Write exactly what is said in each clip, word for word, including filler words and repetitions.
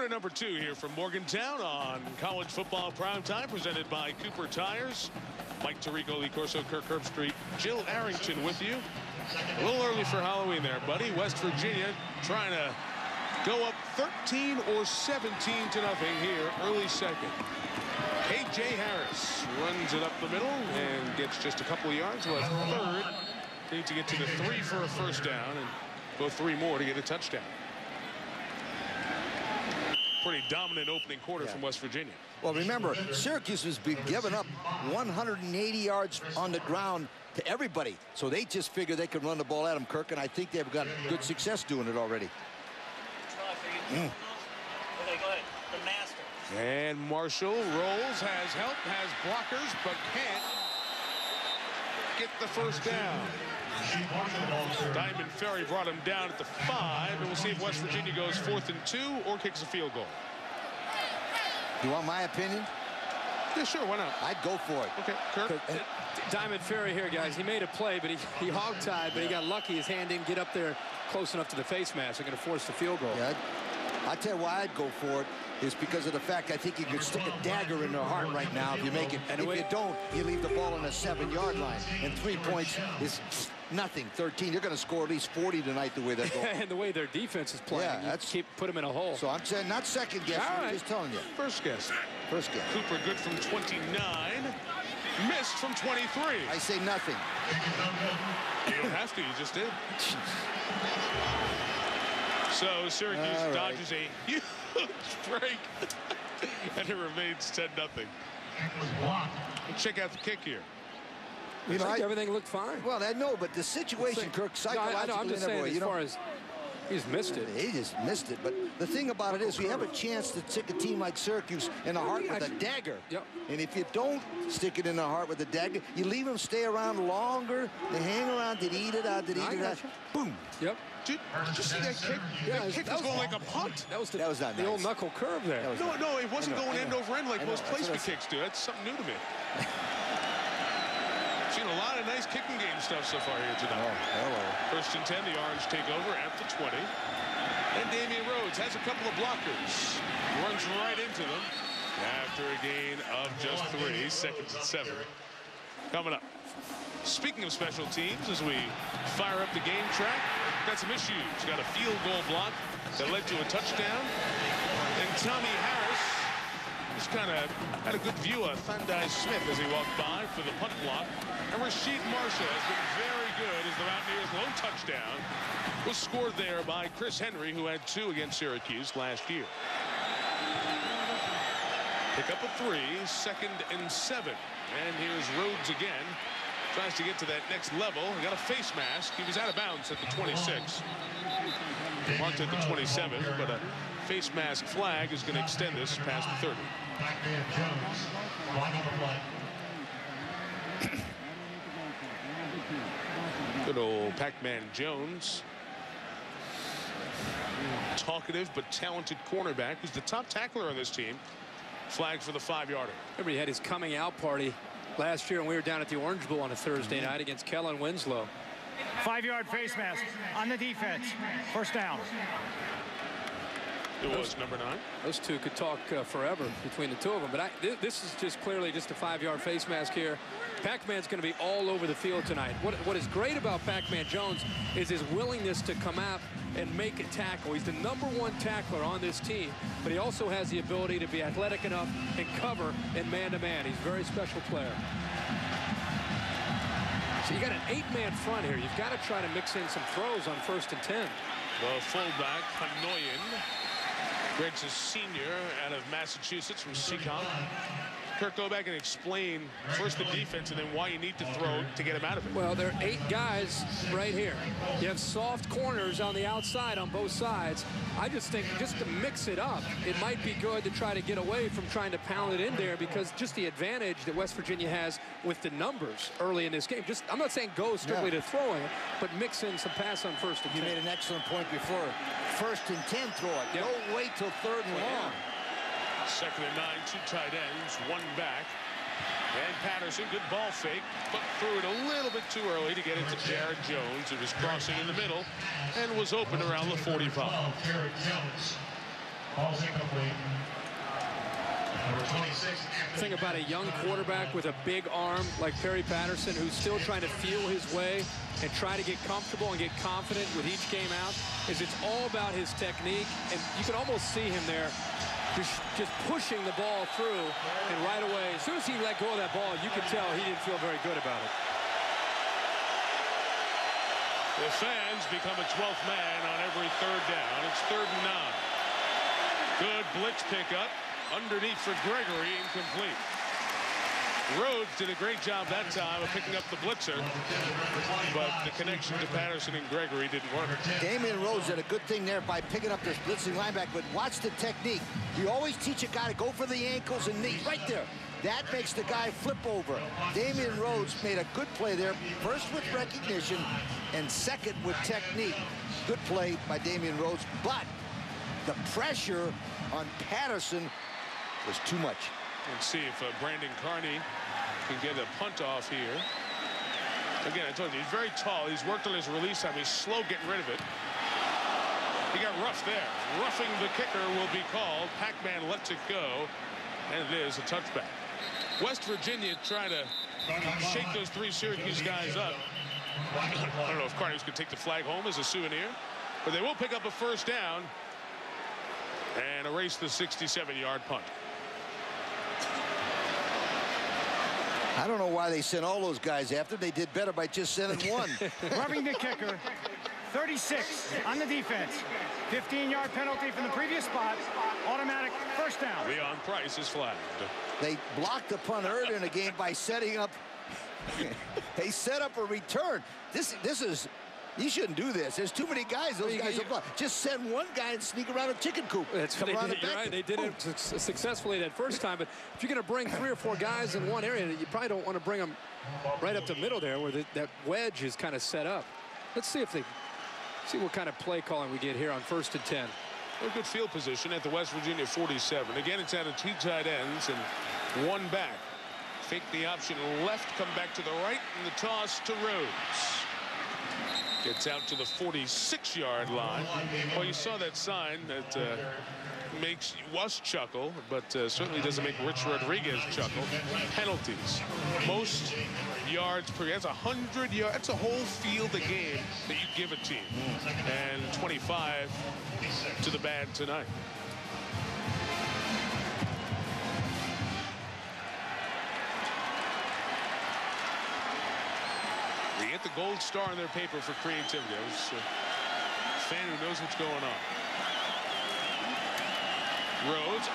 Quarter number two here from Morgantown on College Football Primetime, presented by Cooper Tires. Mike Tirico, Lee Corso, Kirk Herbstreit, Jill Arrington with you. A little early for Halloween there, buddy. West Virginia trying to go up thirteen or seventeen to nothing here, early second. K J Harris runs it up the middle and gets just a couple of yards. Left third. Need to get to the three for a first down and go three more to get a touchdown. Pretty dominant opening quarter yeah. from West Virginia. Well, remember, Syracuse has been giving up one hundred eighty yards on the ground to everybody. So they just figure they can run the ball at them, Kirk, and I think they've got good success doing it already. Mm. Okay, go ahead. The master. And Marshall rolls, has help, has blockers, but can't get the first down. Diamond Ferry brought him down at the five, and we'll see if West Virginia goes fourth and two or kicks a field goal. You want my opinion? Yeah, sure, why not? I'd go for it. Okay, Kirk. Diamond Ferry here, guys. He made a play, but he, he hog-tied, but he got lucky. His hand didn't get up there close enough to the face mask. They're going to force the field goal. Yeah, I tell you why I'd go for it is because of the fact I think you could stick a dagger in their heart right now if you make it. And if you don't, you leave the ball on the seven-yard line. And three points is nothing. thirteen. They're going to score at least forty tonight the way they're going. And the way their defense is playing. Yeah, that's keep put them in a hole. So I'm saying not second guessing. All right. I'm just telling you. First guess. First guess. Cooper good from twenty-nine. Missed from twenty-three. I say nothing. You don't have to. You just did. So Syracuse right. dodges a huge break. And it remains ten nothing. Check out the kick here. You know, I, everything looked fine. Well, I know, but the situation, Kirk, psychologically, no, I know, I'm just saying, way, as you far know, as he's missed it. He just missed it. But the thing about it is, we have a chance to stick a team like Syracuse in the heart with a dagger. Yep. And if you don't stick it in the heart with a dagger, you leave them stay around longer. They hang around. Did eat it out? Did eat it out? Boom. Yep. Did, did you see that kick? Yeah, that kick that was, was going like a punt. That was the, that was not the nice. old knuckle curve there. No, no, it wasn't know, going end over end like know, most placement kicks do. That's something new to me. Seen a lot of nice kicking game stuff so far here tonight. Oh, hello. First and ten, the Orange take over at the twenty. And Damian Rhodes has a couple of blockers. Runs right into them after a gain of just three. Seconds and seven. Coming up. Speaking of special teams, as we fire up the game track, got some issues. Got a field goal block that led to a touchdown. And Tommy Harris just kind of had a good view of Thundai Smith as he walked by for the punt block. And Rasheed Marshall has been very good as the Mountaineers' lone touchdown was scored there by Chris Henry, who had two against Syracuse last year. Pick up a three, second and seven. And here's Rhodes again. Tries to get to that next level. He got a face mask. He was out of bounds at the twenty-six. Marked at the twenty-seven, but a face mask flag is going to extend this past the thirty. Good old Pac-Man Jones. Talkative but talented cornerback who's the top tackler on this team. Flag for the five-yarder. Remember, he had his coming out party last year when we were down at the Orange Bowl on a Thursday night against Kellen Winslow. Five-yard face mask on the defense. First down. It was number nine. Those two could talk uh, forever between the two of them. But I, th this is just clearly just a five-yard face mask here. Pac-Man's going to be all over the field tonight. What, what is great about Pac-Man Jones is his willingness to come out and make a tackle. He's the number one tackler on this team, but he also has the ability to be athletic enough and cover in man-to-man. He's a very special player. So you got an eight-man front here. You've got to try to mix in some throws on first and ten. Well, fullback Hanoyan. Greg's a senior out of Massachusetts from Seacon. Kirk, go back and explain first the defense and then why you need to throw to get him out of it. Well, there are eight guys right here. You have soft corners on the outside on both sides. I just think just to mix it up, it might be good to try to get away from trying to pound it in there, because just the advantage that West Virginia has with the numbers early in this game. Just I'm not saying go strictly yeah. to throwing it, but mix in some pass on first and you ten. made an excellent point before. First and ten, throw it. Yep. Don't wait till third and long. Second and nine, two tight ends, one back. And Patterson, good ball fake, but threw it a little bit too early to get it to Jared Jones, who was crossing in the middle and was open around the forty-five. Think about a young quarterback with a big arm like Perry Patterson, who's still trying to feel his way and try to get comfortable and get confident with each game out, is it's all about his technique. And you can almost see him there just, just pushing the ball through. And right away, as soon as he let go of that ball, you could tell he didn't feel very good about it. The fans become a twelfth man on every third down. It's third and nine. Good blitz pickup. Underneath for Gregory, incomplete. Rhodes did a great job that time of picking up the blitzer, but the connection to Patterson and Gregory didn't work. Damian Rhodes did a good thing there by picking up this blitzing linebacker, but watch the technique. You always teach a guy to go for the ankles and knees right there. That makes the guy flip over. Damian Rhodes made a good play there, first with recognition and second with technique. Good play by Damian Rhodes, but the pressure on Patterson was too much. Let's see if uh, Brandon Carney can get a punt off here. Again, I told you, he's very tall. He's worked on his release time. He's slow getting rid of it. He got roughed there. Roughing the kicker will be called. Pac-Man lets it go, and it is a touchback. West Virginia trying to shake those three Syracuse guys up. I don't know if Carney's going to take the flag home as a souvenir, but they will pick up a first down and erase the sixty-seven yard punt. I don't know why they sent all those guys after. They did better by just sending one. Rubbing the kicker, thirty-six on the defense. fifteen yard penalty from the previous spot. Automatic first down. Leon Price is flagged. They blocked the punt earlier in the game by setting up. They set up a return. This, this is. You shouldn't do this. There's too many guys. Those guys will block. Just send one guy and sneak around a chicken coop. That's what they did. You're right. They did it su successfully that first time. But if you're going to bring three or four guys in one area, you probably don't want to bring them right up the middle there, where the, that wedge is kind of set up. Let's see if they see what kind of play calling we get here on first and ten. A good field position at the West Virginia forty-seven. Again, it's out of two tight ends and one back. Fake the option left, come back to the right, and the toss to Rhodes. Gets out to the forty-six yard line. Well, you saw that sign that uh, makes us chuckle, but uh, certainly doesn't make Rich Rodriguez chuckle. Penalties. Most yards per game. That's one hundred yards. That's a whole field a game that you give a team. And twenty-five to the bad tonight. They get the gold star on their paper for creativity. I was a fan who knows what's going on. Rhodes.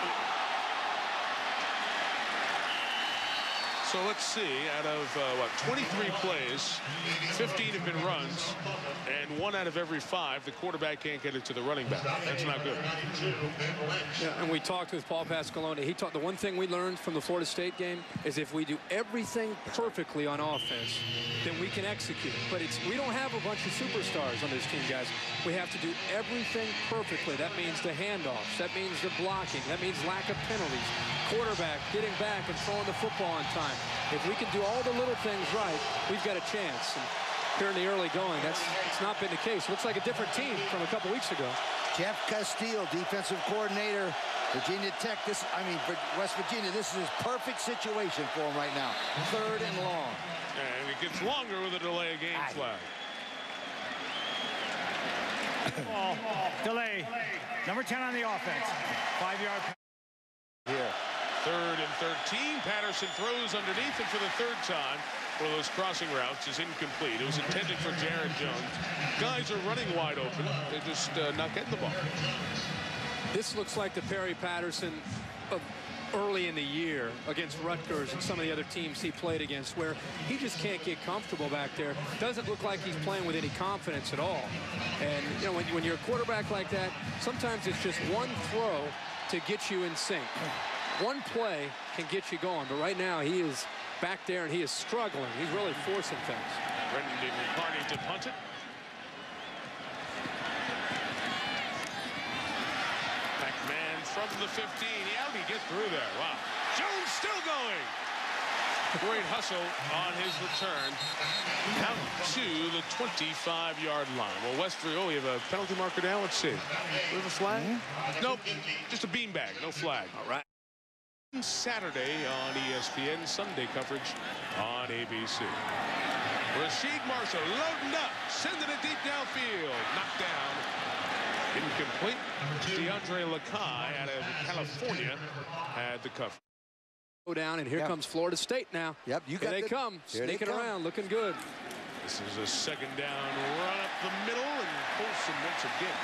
So let's see, out of uh, what, twenty-three plays, fifteen have been runs, and one out of every five, the quarterback can't get it to the running back. That's not good. Yeah, and we talked with Paul Pasqualone. He taught the one thing we learned from the Florida State game is if we do everything perfectly on offense, then we can execute. But it's we don't have a bunch of superstars on this team, guys. We have to do everything perfectly. That means the handoffs. That means the blocking. That means lack of penalties. Quarterback getting back and throwing the football on time. If we can do all the little things right, we've got a chance. And here in the early going, that's it's not been the case. Looks like a different team from a couple weeks ago. Jeff Castile, defensive coordinator, Virginia Tech. This, I mean, for West Virginia, this is his perfect situation for him right now. Third and long. And it gets longer with a delay of game flag. Ball, delay. Number ten on the offense. Five yard. Here. Third and thirteen. Patterson throws underneath, and for the third time, one of those crossing routes is incomplete. It was intended for Jared Jones. Guys are running wide open. They're just uh, not getting the ball. This looks like the Perry Patterson of early in the year against Rutgers and some of the other teams he played against, where he just can't get comfortable back there. Doesn't look like he's playing with any confidence at all. And, you know, when, when you're a quarterback like that, sometimes it's just one throw to get you in sync. One play can get you going, but right now he is back there and he is struggling. He's really forcing things. Brendan Carney to punt it. Pac-Man from the fifteen. How did he get through there? Wow. Jones still going. Great hustle on his return. Out to the twenty-five yard line. Well, West Virginia, oh, we have a penalty marker now. Let's see. We have a flag? Mm-hmm. Nope. Just a beanbag. No flag. All right. Saturday on E S P N. Sunday coverage on A B C. Rasheed Marshall loading up. Sending it deep downfield. Knocked down. Incomplete. DeAndre Lakai out of California had the cover. Down, and here yep. comes Florida State now. Yep, you here got they the, come, sneaking around, looking good. This is a second down run up the middle, and Colson once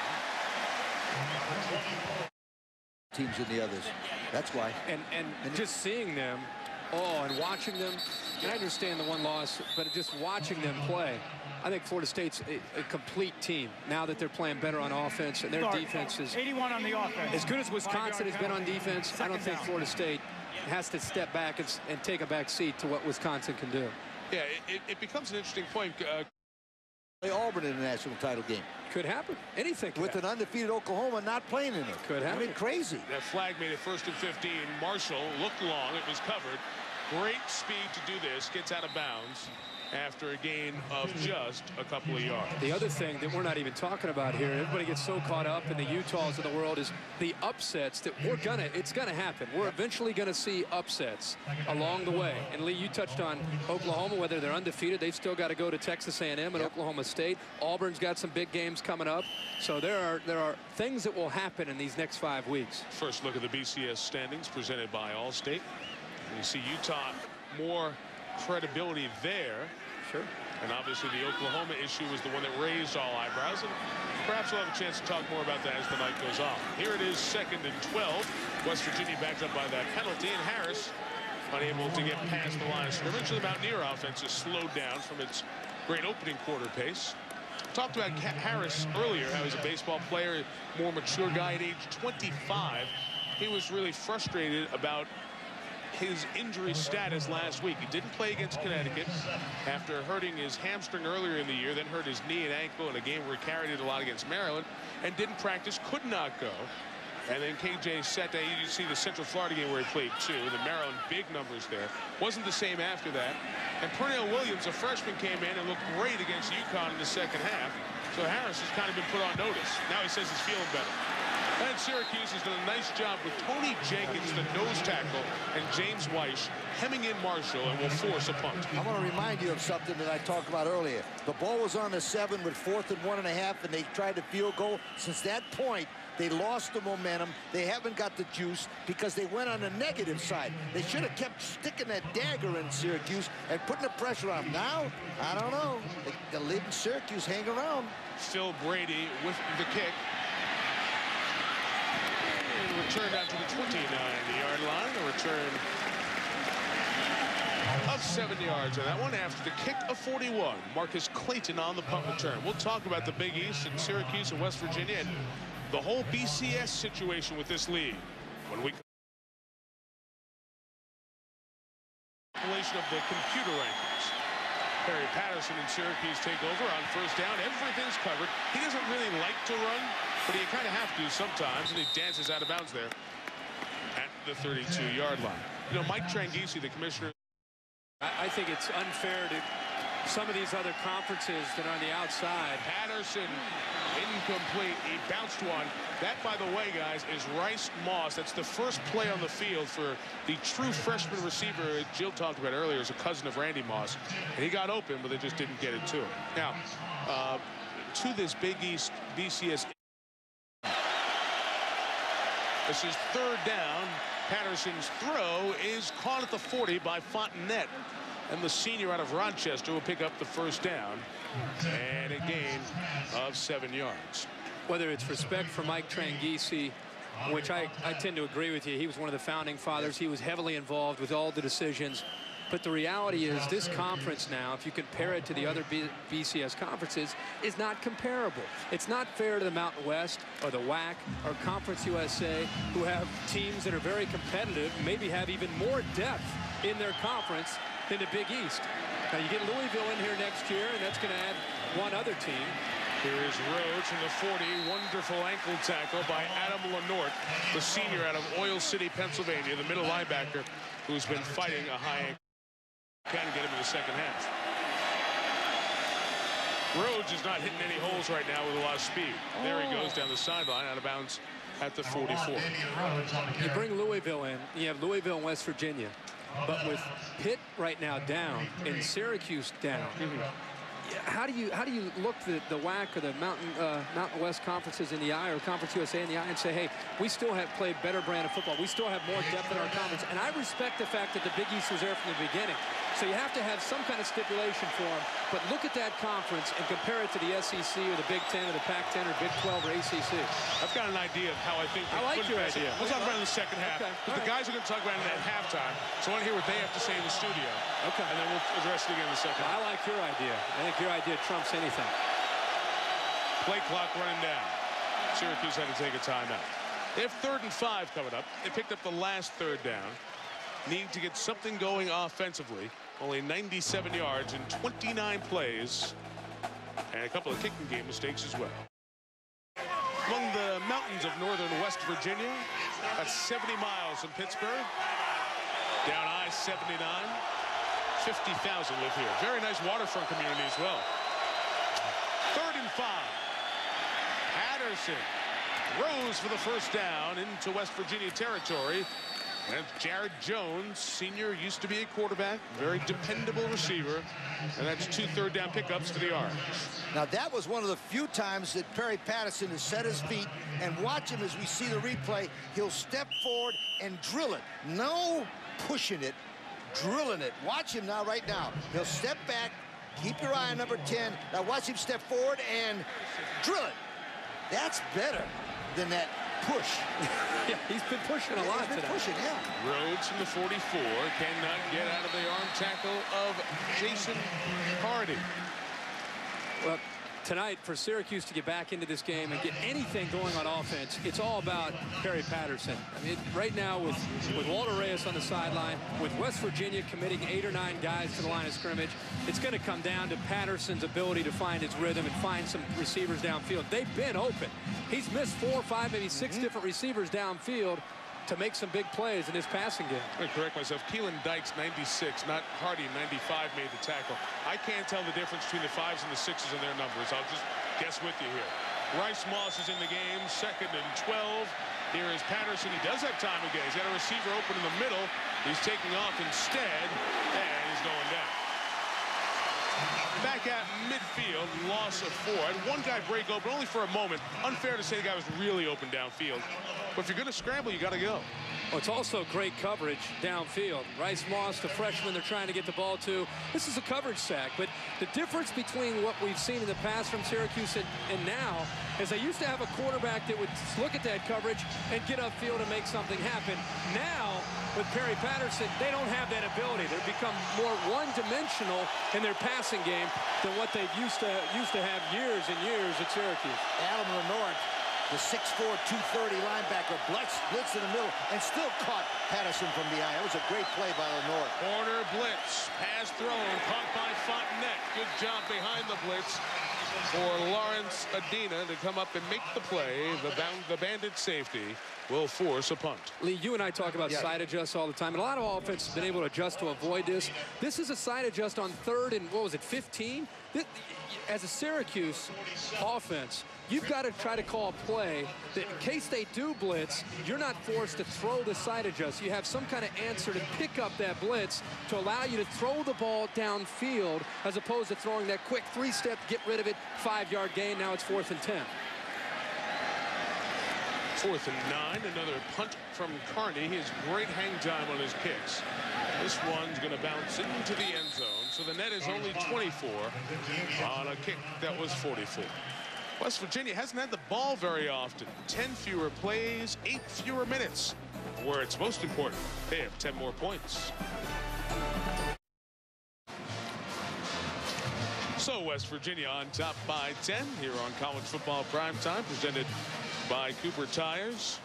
again. Teams in the others. That's why. And and, and just seeing them, oh, and watching them. And I understand the one loss, but just watching them play, I think Florida State's a, a complete team now that they're playing better on offense, and their Sorry. defense is eighty-one on the offense. As good as Wisconsin has been on defense, second I don't think down. Florida State has to step back and, and take a back seat to what Wisconsin can do. Yeah, it, it becomes an interesting point. Uh, Play Auburn in a national title game. Could happen. Anything could With happen. an undefeated Oklahoma not playing in it. Could happen. I mean, crazy. That flag made it first and fifteen. Marshall looked long. It was covered. Great speed to do this. Gets out of bounds after a gain of just a couple of yards. The other thing that we're not even talking about here, everybody gets so caught up in the Utahs of the world, is the upsets that we're gonna, it's gonna happen. We're eventually gonna see upsets along the way. And Lee, you touched on Oklahoma, whether they're undefeated, they've still got to go to Texas A and M and yep. Oklahoma State. Auburn's got some big games coming up. So there are, there are things that will happen in these next five weeks. First look at the B C S standings presented by Allstate. You see Utah more credibility there. Sure. And obviously the Oklahoma issue was the one that raised all eyebrows, and perhaps we'll have a chance to talk more about that as the night goes on. Here it is, second and twelve. West Virginia backed up by that penalty, and Harris unable to get past the line of scrimmage. The Mountaineer offense is slowed down from its great opening quarter pace. Talked about Harris earlier, how he's a baseball player, more mature guy at age twenty-five. He was really frustrated about his injury status last week. He didn't play against Connecticut after hurting his hamstring earlier in the year, then hurt his knee and ankle in a game where he carried it a lot against Maryland, and didn't practice, could not go. And then K J sat down. You see the Central Florida game where he played too. The Maryland, big numbers there. Wasn't the same after that. And Pernell Williams, a freshman, came in and looked great against UConn in the second half. So Harris has kind of been put on notice. Now he says he's feeling better. And Syracuse has done a nice job with Tony Jenkins, the nose tackle, and James Weish hemming in Marshall and will force a punt. I want to remind you of something that I talked about earlier. The ball was on the seven with fourth and one and a half, and they tried the field goal. Since that point, they lost the momentum. They haven't got the juice because they went on the negative side. They should have kept sticking that dagger in Syracuse and putting the pressure on. Now, I don't know. The lid in Syracuse hang around. Phil Brady with the kick. Returned out to the twenty-nine yard line. A return of seven yards on that one after the kick of forty-one. Marcus Clayton on the punt return. We'll talk about the Big East and Syracuse and West Virginia and the whole B C S situation with this league when we compilation of the computer rankings. Perry Patterson and Syracuse take over on first down. Everything's covered. He doesn't really like to run, but you kind of have to sometimes, and he dances out of bounds there at the thirty-two yard line. You know, Mike Tranghese, the commissioner. I think it's unfair to some of these other conferences that are on the outside. Patterson, incomplete. He bounced one. That, by the way, guys, is Rice Moss. That's the first play on the field for the true freshman receiver Jill talked about earlier, is a cousin of Randy Moss. And he got open, but they just didn't get it to him. Now, uh, to this Big East B C S. This is third down. Patterson's throw is caught at the forty by Fontenette. And the senior out of Rochester will pick up the first down and a gain of seven yards. Whether it's respect for Mike Tranghese, which I, I tend to agree with you. He was one of the founding fathers. He was heavily involved with all the decisions. But the reality is this conference now, if you compare it to the other B BCS conferences, is not comparable. It's not fair to the Mountain West or the W A C or Conference U S A, who have teams that are very competitive, maybe have even more depth in their conference than the Big East. Now you get Louisville in here next year, and that's going to add one other team. Here is Rhodes from the forty. Wonderful ankle tackle by Adam Lenort, the senior out of Oil City, Pennsylvania, the middle linebacker who's been fighting a high ankle. Can get him in the second half. Rhodes is not hitting any holes right now with a lot of speed. There he goes down the sideline, out of bounds at the forty-four. You bring Louisville in. You have Louisville and West Virginia. But with Pitt right now down and Syracuse down, mm-hmm. how do you how do you look the the W A C or the Mountain uh, Mountain West conferences in the eye, or Conference U S A in the eye, and say, hey, we still have played better brand of football. We still have more depth in our conference. And I respect the fact that the Big East was there from the beginning. So you have to have some kind of stipulation for them. But look at that conference and compare it to the S E C or the Big Ten or the Pac ten or Big twelve or A C C. I've got an idea of how I think. I like your idea. We'll talk about it in the second half. Okay. Because the guys are going to talk about it at halftime. So I want to hear what they have to say in the studio. Okay. And then we'll address it again in the second half. I like your idea. I think your idea trumps anything. Play clock running down. Syracuse had to take a timeout. They have third and five coming up. They picked up the last third down. Need to get something going offensively. Only ninety-seven yards in twenty-nine plays. And a couple of kicking game mistakes as well. Among the mountains of northern West Virginia, that's seventy miles from Pittsburgh. Down I seventy-nine. fifty thousand live here. Very nice waterfront community as well. Third and five. Patterson rose for the first down into West Virginia territory. And Jared Jones, senior, used to be a quarterback, very dependable receiver. And that's two third down pickups to the Orange. Now, that was one of the few times that Perry Patterson has set his feet, and watch him as we see the replay. He'll step forward and drill it. No pushing it, drilling it. Watch him now, right now. He'll step back, keep your eye on number ten. Now watch him step forward and drill it. That's better than that push. Yeah, he's been pushing a lot he's been today. Pushing, yeah. Rhodes from the forty-four cannot get out of the arm tackle of Jason Hardy. Well, tonight for Syracuse to get back into this game and get anything going on offense, it's all about Perry Patterson. I mean, right now with, with Walter Reyes on the sideline, with West Virginia committing eight or nine guys to the line of scrimmage, it's going to come down to Patterson's ability to find his rhythm and find some receivers downfield. They've been open. He's missed four, five, maybe six mm-hmm. different receivers downfield to make some big plays in this passing game. I'm going to correct myself. Keelan Dykes, ninety-six, not Hardy, ninety-five, made the tackle. I can't tell the difference between the fives and the sixes in their numbers. I'll just guess with you here. Rice Moss is in the game, second and twelve. Here is Patterson. He does have time again. He's got a receiver open in the middle. He's taking off instead, and he's going down. Back at midfield, loss of four. And one guy break open only for a moment. Unfair to say the guy was really open downfield. But if you're going to scramble, you got to go. Well, it's also great coverage downfield. Rice Moss, the freshman they're trying to get the ball to. This is a coverage sack. But the difference between what we've seen in the past from Syracuse and, and now is they used to have a quarterback that would look at that coverage and get upfield and make something happen. Now, with Perry Patterson, they don't have that ability. They've become more one-dimensional in their passing game than what they've used to used to have years and years at Syracuse. Adam Lenore, the six four, two thirty linebacker, blitz, blitz in the middle, and still caught Patterson from behind. That was a great play by Lenore. Corner blitz, pass thrown, caught by Fontenette. Good job behind the blitz for Lawrence Adina to come up and make the play. The, bound, the bandit safety will force a punt. Lee, you and I talk about yeah. side adjusts all the time, and a lot of offenses have been able to adjust to avoid this. This is a side adjust on third and, what was it, fifteen? This, as a Syracuse offense, you've got to try to call a play that in case they do blitz, you're not forced to throw the side adjust. You have some kind of answer to pick up that blitz to allow you to throw the ball downfield as opposed to throwing that quick three-step, get rid of it, five-yard gain. Now it's fourth and ten. Fourth and nine, another punt from Carney. He has great hang time on his kicks. This one's going to bounce into the end zone. So the net is only twenty-four on a kick that was forty-four. West Virginia hasn't had the ball very often. ten fewer plays, eight fewer minutes. Where it's most important, they have ten more points. So West Virginia on top by ten here on College Football Primetime, presented by Cooper Tires.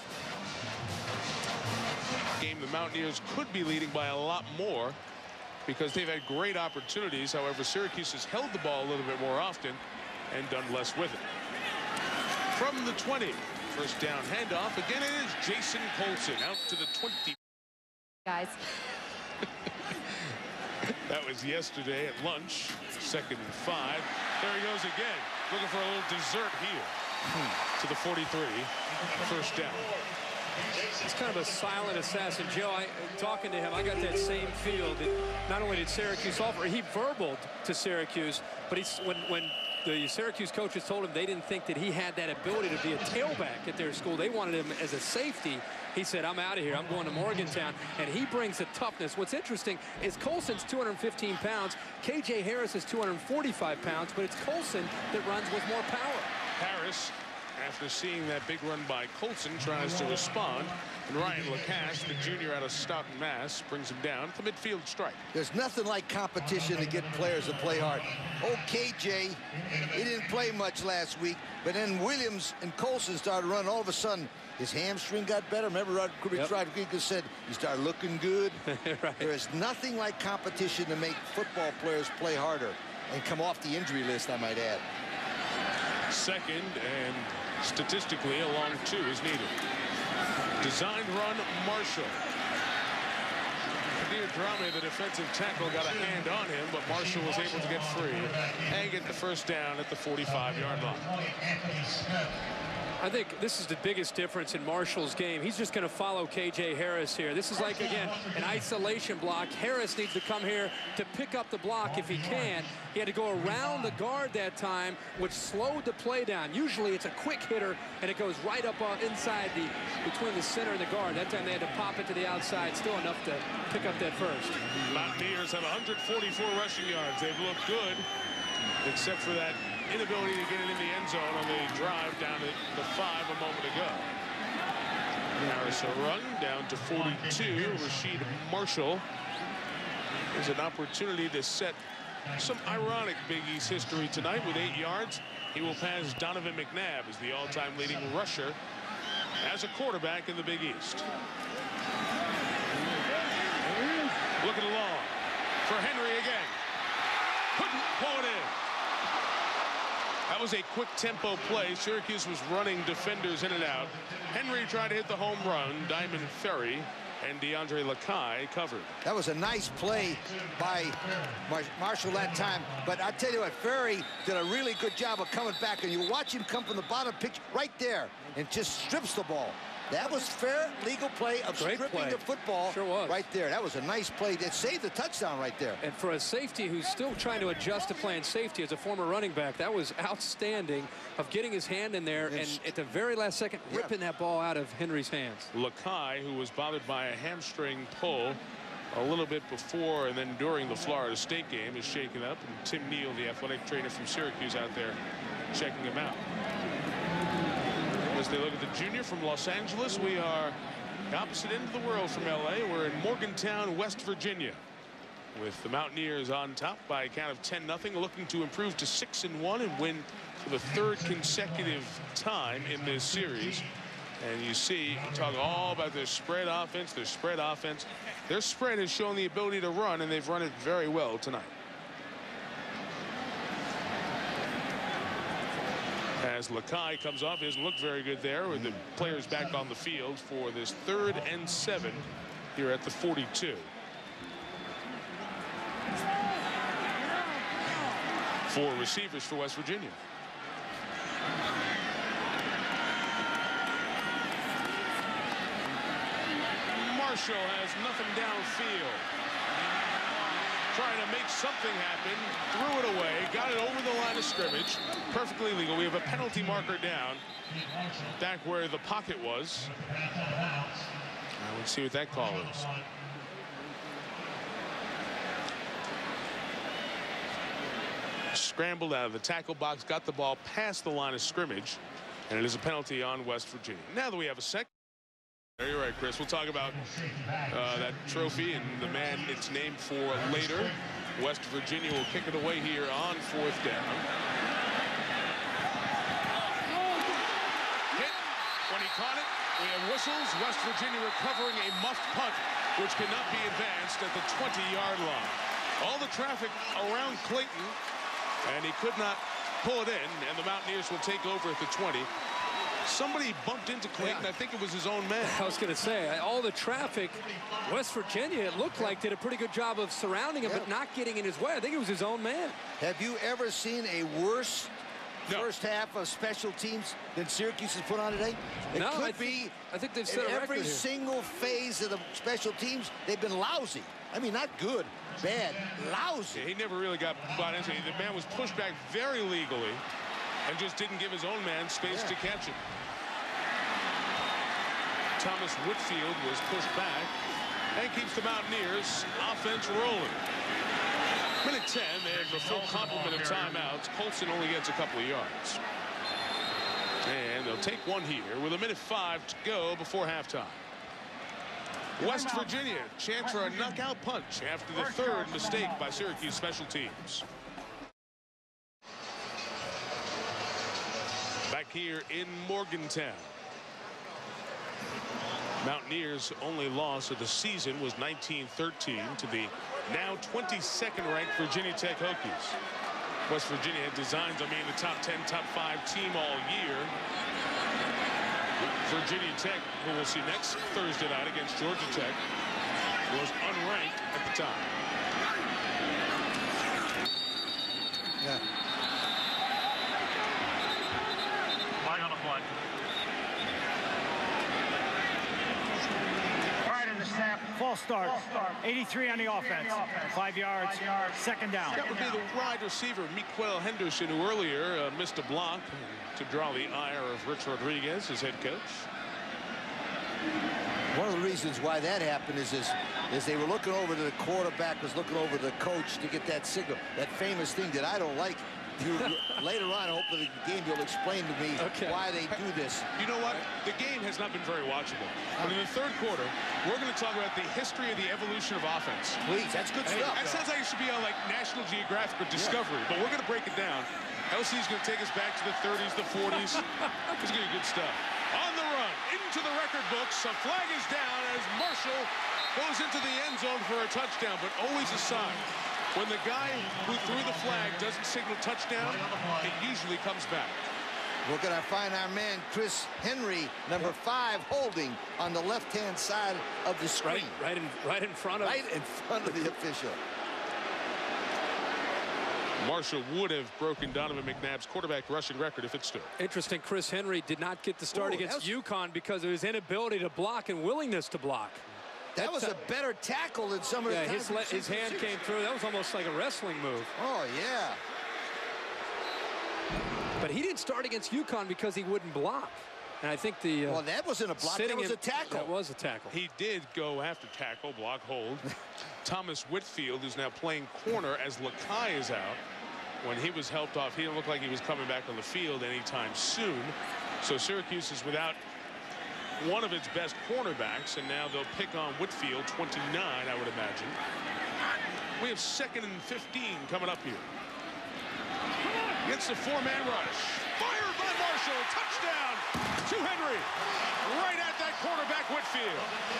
Game the Mountaineers could be leading by a lot more because they've had great opportunities. However, Syracuse has held the ball a little bit more often and done less with it. From the twenty, first down handoff. Again, it is Jason Colson out to the twenty. Guys. That was yesterday at lunch. Second and five. There he goes again. Looking for a little dessert here. Hmm. To the forty-three. First down. It's kind of a silent assassin. Joe, I, talking to him, I got that same feel that not only did Syracuse offer, he verbaled to Syracuse, but he's when when the Syracuse coaches told him they didn't think that he had that ability to be a tailback at their school. They wanted him as a safety. He said, I'm out of here. I'm going to Morgantown. And he brings the toughness. What's interesting is Colson's two hundred fifteen pounds. K J Harris is two hundred forty-five pounds, but it's Colson that runs with more power. Harris, after seeing that big run by Colson, tries to respond. And Ryan Lacasse, the junior out of Stoughton, Mass, brings him down to midfield strike. There's nothing like competition to get players to play hard. Oh, K J, he didn't play much last week, but then Williams and Colson started running. All of a sudden, his hamstring got better. Remember, Rod Rodriguez yep. said he started looking good. Right. There is nothing like competition to make football players play harder and come off the injury list, I might add. Second, and statistically, a long two is needed. Designed run, Marshall. Kadir Drame, the defensive tackle, got a hand on him, but Marshall was able to get free and get the first down at the forty-five yard line. I think this is the biggest difference in Marshall's game. He's just going to follow K J Harris here. This is like, again, an isolation block. Harris needs to come here to pick up the block if he can. He had to go around the guard that time, which slowed the play down. Usually it's a quick hitter, and it goes right up on inside the between the center and the guard. That time they had to pop it to the outside, still enough to pick up that first. Mountaineers have one hundred forty-four rushing yards. They've looked good, except for that inability to get it in the end zone on the drive down to the five a moment ago. Harris a run down to forty-two. Rasheed Marshall is an opportunity to set some ironic Big East history tonight with eight yards. He will pass Donovan McNabb as the all-time leading rusher as a quarterback in the Big East. Looking along for Henry again. Couldn't pull it in. That was a quick tempo play. Syracuse was running defenders in and out. Henry tried to hit the home run. Diamond Ferry and DeAndre Lacaille covered. That was a nice play by Mar Marshall that time. But I tell you what, Ferry did a really good job of coming back. And you watch him come from the bottom pitch right there and just strips the ball. That was fair, legal play of Great stripping play. the football Sure was. right there. That was a nice play. That saved the touchdown right there. And for a safety who's still trying to adjust to playing safety as a former running back, that was outstanding of getting his hand in there and, and at the very last second yeah. ripping that ball out of Henry's hands. Lacaille, who was bothered by a hamstring pull a little bit before and then during the Florida State game, is shaken up. And Tim Neal, the athletic trainer from Syracuse, out there checking him out. As they look at the junior from Los Angeles, we are the opposite end of the world from L A. We're in Morgantown, West Virginia, with the Mountaineers on top by a count of ten nothing, looking to improve to six and one and win for the third consecutive time in this series. And you see, talk all about their spread offense, their spread offense. Their spread has shown the ability to run, and they've run it very well tonight. As Lacaille comes off, he doesn't look very good there with the players back on the field for this third and seven here at the forty-two. Four receivers for West Virginia. Marshall has nothing downfield. Trying to make something happen, threw it away, got it over the line of scrimmage. Perfectly legal. We have a penalty marker down back where the pocket was. Now let's see what that call is. Scrambled out of the tackle box, got the ball past the line of scrimmage, and it is a penalty on West Virginia. Now that we have a second. You're right, Chris. We'll talk about uh, that trophy and the man it's named for later. West Virginia will kick it away here on fourth down. Hit when he caught it. We have whistles. West Virginia recovering a muffed punt, which cannot be advanced at the twenty yard line. All the traffic around Clayton, and he could not pull it in, and the Mountaineers will take over at the twenty. Somebody bumped into Clayton. Yeah. I think it was his own man. I was going to say, all the traffic, West Virginia, it looked like, did a pretty good job of surrounding him, yeah. but not getting in his way. I think it was his own man. Have you ever seen a worse No. first half of special teams than Syracuse has put on today? It no, could I be. think, I think they've In set a record every here. single phase of the special teams, they've been lousy. I mean, not good, bad, lousy. Yeah, he never really got bought into it. The man was pushed back very legally and just didn't give his own man space Yeah. to catch it. Thomas Whitfield was pushed back and keeps the Mountaineers offense rolling. Minute ten, they have the full complement of timeouts. Colson only gets a couple of yards. And they'll take one here with a minute five to go before halftime. West Virginia, chance for a knockout punch after the third mistake by Syracuse special teams. Back here in Morgantown. Mountaineers' only loss of the season was nineteen thirteen to the now twenty-second ranked Virginia Tech Hokies. West Virginia had designs on being the top ten, top five team all year. Virginia Tech, who we'll see next Thursday night against Georgia Tech, was unranked at the time. Yeah. Flag on the play. False start. eighty-three on the offense. Five yards. Second down. That would be the wide receiver, Miquel Henderson, who earlier uh, missed a block to draw the ire of Rich Rodriguez, his head coach. One of the reasons why that happened is, is, is they were looking over to the quarterback, was looking over to the coach to get that signal, that famous thing that I don't like. You, later on, hopefully the game you'll explain to me okay. why they do this. You know what? The game has not been very watchable. But in the third quarter, we're going to talk about the history of the evolution of offense. Please, that's good Hey, stuff. that sounds like it should be on like National Geographic or Discovery, yeah. But we're going to break it down. L C is going to take us back to the thirties, the forties. It's going to be good stuff. On the run, into the record books. A flag is down as Marshall goes into the end zone for a touchdown, but always a sign. When the guy who threw the flag doesn't signal touchdown, it usually comes back. We're going to find our man, Chris Henry, number five, holding on the left-hand side of the screen. Right, right, in, right in front of... Right in front of the official. Marshall would have broken Donovan McNabb's quarterback rushing record if it stood. Interesting, Chris Henry did not get the start Ooh, against was... UConn because of his inability to block and willingness to block. That was a better tackle than some of the yeah, his, his hand came through. That was almost like a wrestling move. Oh, yeah. But he didn't start against UConn because he wouldn't block. And I think the... Uh, well, that wasn't a block. That was in, a tackle. That was a tackle. He did go after tackle, block, hold. Thomas Whitfield is now playing corner as Lakai is out. When he was helped off, he didn't look like he was coming back on the field anytime soon. So Syracuse is without one of its best cornerbacks, and now they'll pick on Whitfield, twenty-nine, I would imagine. We have second and fifteen coming up here. Gets the four-man rush. Fired by Marshall. Touchdown to Henry. Right at that quarterback, Whitfield.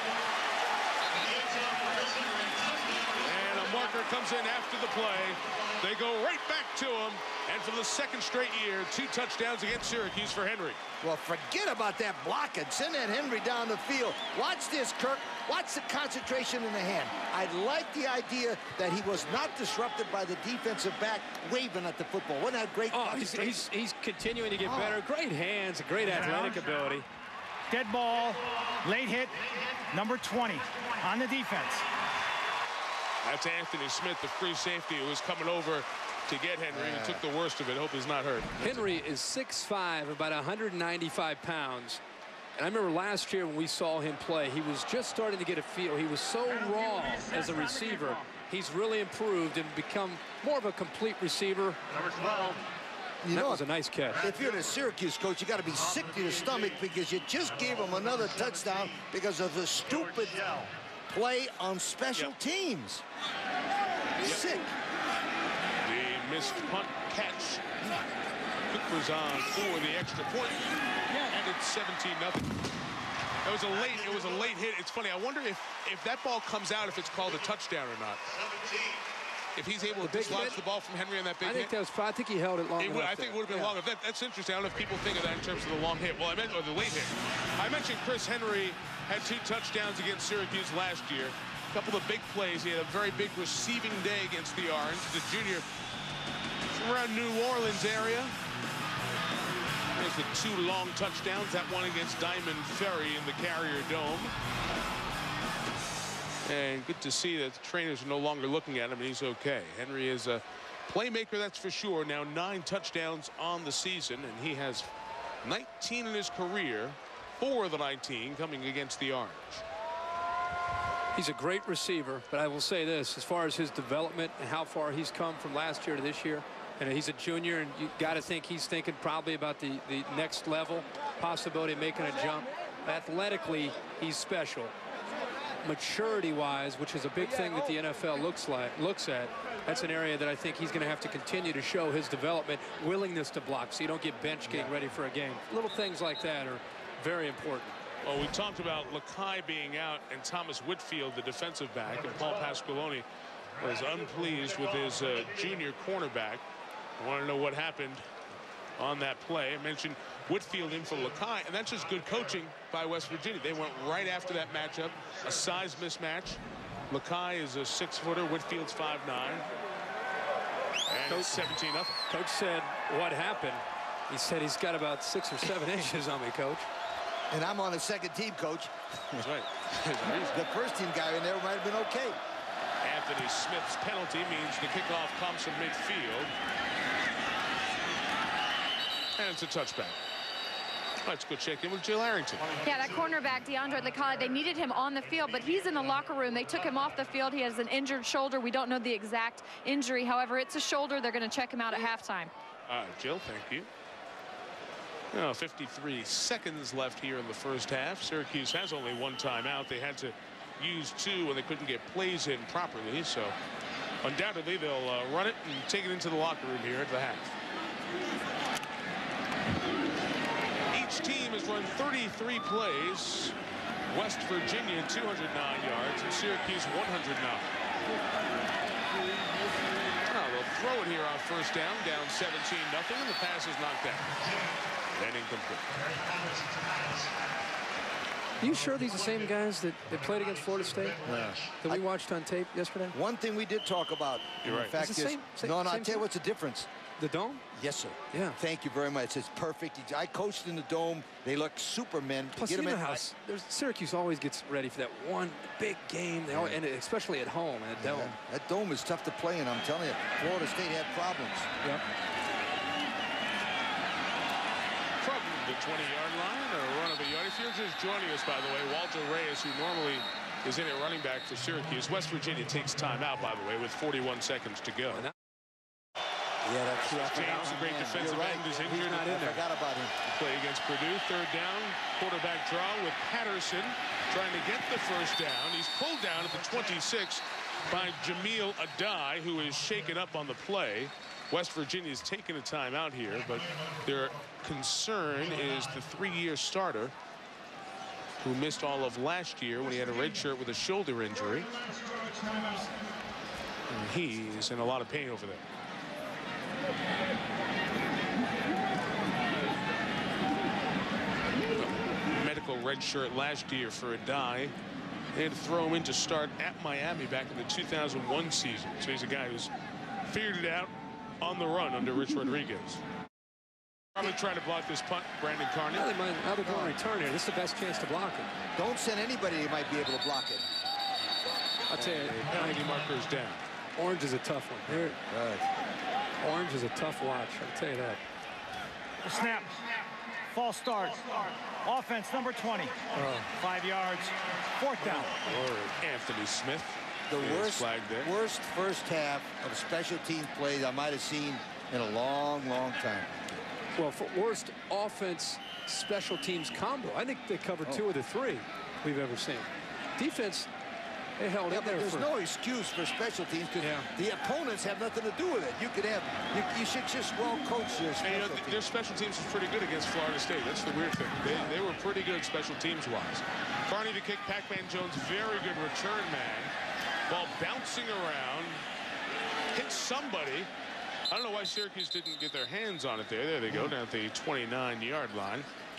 And a marker comes in after the play. They go right back to him. And for the second straight year, two touchdowns against Syracuse for Henry. Well, forget about that blocking. Send that Henry down the field. Watch this, Kirk. Watch the concentration in the hand. I like the idea that he was not disrupted by the defensive back waving at the football. Wasn't that great? Oh, he's, he's, he's continuing to get oh. better. Great hands, great athletic ability. Dead ball, late hit, number twenty on the defense. That's Anthony Smith, the free safety, who was coming over to get Henry yeah. and took the worst of it. Hope he's not hurt. Henry is six five, about one hundred ninety-five pounds. And I remember last year when we saw him play, he was just starting to get a feel. He was so raw as a receiver. He's really improved and become more of a complete receiver. Number twelve. You that know, was a nice catch. If you're the Syracuse coach, you got to be sick to your stomach because you just gave him another touchdown because of the stupid play on special yep. teams. Yep. Sick. The missed punt catch. Cook was on for the extra point, and it's seventeen nothing. It was a late. It was a late hit. It's funny. I wonder if if that ball comes out, if it's called a touchdown or not. if he's able The to big dislodge hit? the ball from Henry on that big I think hit? that was. I think he held it long It would, enough I think it there. would have been Yeah. longer. That, that's interesting. I don't know if people think of that in terms of the long hit. Well, I meant or the late hit. I mentioned Chris Henry had two touchdowns against Syracuse last year. A couple of big plays. He had a very big receiving day against the Orange. The junior from around New Orleans area. There's the two long touchdowns. That one against Diamond Ferry in the Carrier Dome. And good to see that the trainers are no longer looking at him, and he's okay. Henry is a playmaker, that's for sure. Now nine touchdowns on the season, and he has nineteen in his career. Four of the nineteen coming against the Orange. He's a great receiver, but I will say this, as far as his development and how far he's come from last year to this year, and he's a junior, and you got to think he's thinking probably about the, the next level, possibility of making a jump. Athletically, he's special. Maturity-wise, which is a big thing that the N F L looks like looks at, that's an area that I think he's going to have to continue to show his development, willingness to block, so you don't get benched getting ready for a game. Little things like that are very important. Well, we talked about Lakai being out and Thomas Whitfield, the defensive back, and Paul Pasqualoni was unpleased with his uh, junior cornerback. I want to know what happened on that play. I mentioned Whitfield in for Lakai, and that's just good coaching by West Virginia. They went right after that matchup, a size mismatch. Lakai is a six-footer, Whitfield's five nine. And it's seventeen nothing. Coach said, what happened? He said he's got about six or seven inches on me, Coach. And I'm on a second team, Coach. That's right. The first team guy in there might have been okay. Anthony Smith's penalty means the kickoff comes from midfield. And it's a touchback. Let's go check in with Jill Arrington. Yeah, that cornerback, DeAndre Lakai, they needed him on the field, but he's in the locker room. They took him off the field. He has an injured shoulder. We don't know the exact injury. However, it's a shoulder. They're going to check him out at halftime. All right, Jill, thank you. Now, fifty-three seconds left here in the first half. Syracuse has only one timeout. They had to use two when they couldn't get plays in properly. So undoubtedly they'll uh, run it and take it into the locker room here at the half. Each team has run thirty-three plays. West Virginia two hundred nine yards and Syracuse one hundred nine. Oh, they'll throw it here on first down, down seventeen nothing, and the pass is knocked down. And incomplete. Are you sure these are the same guys that, that played against Florida State? Yeah. That we I, watched on tape yesterday? One thing we did talk about. You're right. The fact It's the is, same- same- no, no, I'll same tell you thing. what's the difference. The dome? Yes, sir. Yeah. Thank you very much. It's perfect. I coached in the dome. They look supermen. Plus, Get you them know in. how there's, Syracuse always gets ready for that one big game, they always, and especially at home in the dome. Yeah, that dome is tough to play in. I'm telling you, Florida State had problems. Yep. From the twenty-yard line, or a run of a yard. If you're just joining us, by the way, Walter Reyes, who normally is in at running back for Syracuse. West Virginia takes time out, by the way, with forty-one seconds to go. Yeah, that's true. James, a great defensive right. end, is He's injured. not in there. I forgot about him. Play against Purdue, third down, quarterback draw with Patterson trying to get the first down. He's pulled down at the twenty-six by Jamil Adai, who is shaken up on the play. West Virginia's taken a timeout here, but their concern is the three-year starter who missed all of last year when he had a red shirt with a shoulder injury. And he's in a lot of pain over there. Medical red shirt last year for Adai. They had to throw him in to start at Miami back in the two thousand one season. So he's a guy who's figured it out on the run under Rich Rodriguez. Probably trying to block this punt, Brandon Carney. Now, they might, now they're going to return here. This is the best chance to block it. Don't send anybody who might be able to block it. I'll tell you, Penalty markers down. Orange is a tough one. Here, Right. Orange is a tough watch, I'll tell you that. The snap. False start. Offense number twenty. Five yards. Fourth down. Anthony Smith. The is worst, flagged there. worst first half of special team plays I might have seen in a long, long time. Well, for worst offense special teams combo, I think they covered two of the three we've ever seen. Defense, they held Yeah, in but there there's for... no excuse for special teams because Yeah. the opponents have nothing to do with it. You could have, you, you should just well coach your And, special you know, th- their teams. special teams was pretty good against Florida State. That's the weird thing. They, they were pretty good special teams wise. Carney to kick. Pac-Man Jones, very good return man. Ball bouncing around. hit somebody. I don't know why Syracuse didn't get their hands on it there. There they go, down at the twenty-nine yard line.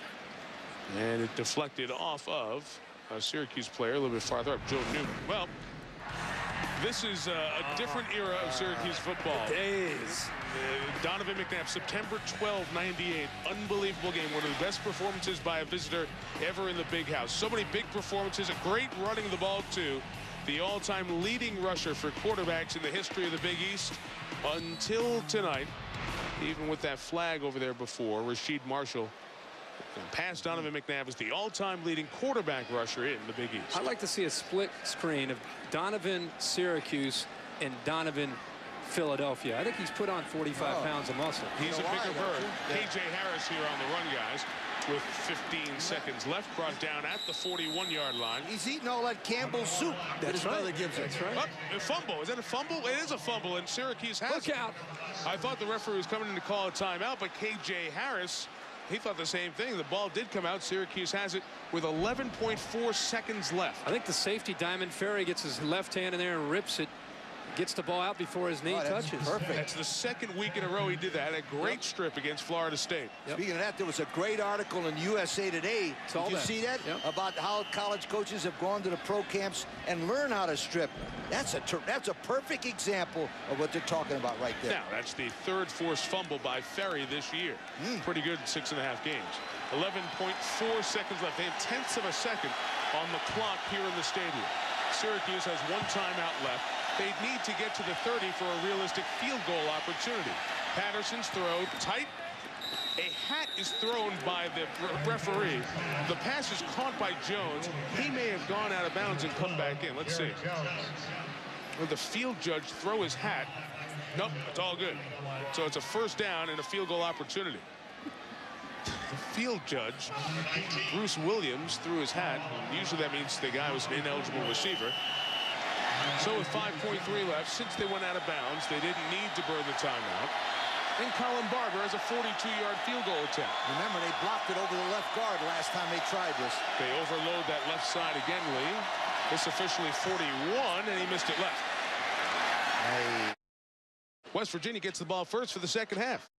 And it deflected off of a Syracuse player a little bit farther up, Joe Newman. Well, this is a, a different era of Syracuse football. Days. Uh, Donovan McNabb, September twelfth, ninety-eight. Unbelievable game. One of the best performances by a visitor ever in the Big House. So many big performances. A great running the ball, too. The all-time leading rusher for quarterbacks in the history of the Big East until tonight. Even with that flag over there before, Rasheed Marshall past Donovan McNabb is the all-time leading quarterback rusher in the Big East. I'd like to see a split screen of Donovan Syracuse and Donovan Philadelphia. I think he's put on forty-five oh. pounds of muscle. He's a bigger bird. K J Harris here on the run, guys, with fifteen seconds left, brought down at the forty-one yard line. He's eating all that Campbell's soup that That's his right. brother gives him. That's right. Oh, a fumble. Is that a fumble? It is a fumble, and Syracuse has Look it. out. I thought the referee was coming in to call a timeout, but K J Harris, he thought the same thing. The ball did come out. Syracuse has it with eleven point four seconds left. I think the safety, Diamond Ferry, gets his left hand in there and rips it. Gets the ball out before his knee oh, that's touches. Perfect. That's the second week in a row he did that. A great yep. strip against Florida State. Yep. Speaking of that, there was a great article in U S A Today. Saw Did you that. see that? Yep. About how college coaches have gone to the pro camps and learn how to strip. That's a that's a perfect example of what they're talking about right there. Now, that's the third forced fumble by Ferry this year. Mm. Pretty good in six and a half games. eleven point four seconds left. They have tenths of a second on the clock here in the stadium. Syracuse has one timeout left. They need to get to the thirty for a realistic field goal opportunity. Patterson's throw tight. A hat is thrown by the referee. The pass is caught by Jones. He may have gone out of bounds and come back in. Let's see. Will the field judge throw his hat? Nope, it's all good. So it's a first down and a field goal opportunity. The field judge, Bruce Williams, threw his hat. Usually that means the guy was an ineligible receiver. So with five point three left, since they went out of bounds, they didn't need to burn the timeout. And Colin Barber has a forty-two yard field goal attempt. Remember, they blocked it over the left guard last time they tried this. They overload that left side again, Lee. It's officially forty-one, and he missed it left. Hey. West Virginia gets the ball first for the second half.